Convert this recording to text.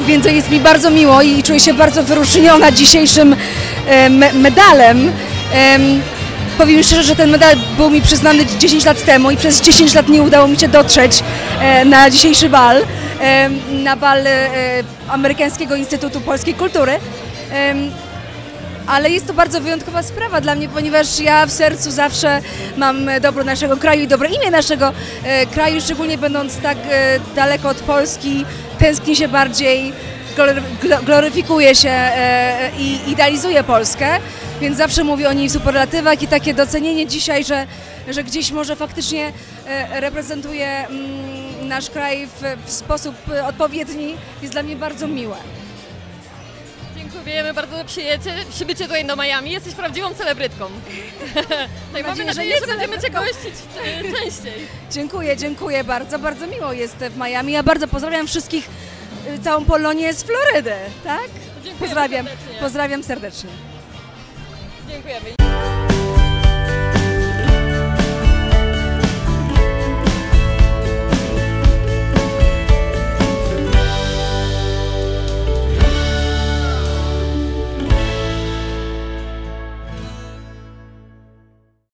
więc jest mi bardzo miło i czuję się bardzo wyróżniona dzisiejszym medalem. Powiem szczerze, że ten medal był mi przyznany 10 lat temu i przez 10 lat nie udało mi się dotrzeć na dzisiejszy bal, na bal Amerykańskiego Instytutu Polskiej Kultury. Ale jest to bardzo wyjątkowa sprawa dla mnie, ponieważ ja w sercu zawsze mam dobro naszego kraju i dobre imię naszego kraju, szczególnie będąc tak daleko od Polski, tęsknię się bardziej, gloryfikuję się i idealizuję Polskę, więc zawsze mówię o niej w superlatywach i takie docenienie dzisiaj, że gdzieś może faktycznie reprezentuje nasz kraj w sposób odpowiedni, jest dla mnie bardzo miłe. Dziękujemy bardzo za przybycie tutaj do Miami. Jesteś prawdziwą celebrytką. Tak, mamy nadzieję, że będziemy Cię gościć częściej. Dziękuję bardzo. Bardzo miło jest w Miami. Ja bardzo pozdrawiam wszystkich, całą Polonię z Florydy, tak? Pozdrawiam serdecznie. Dziękujemy.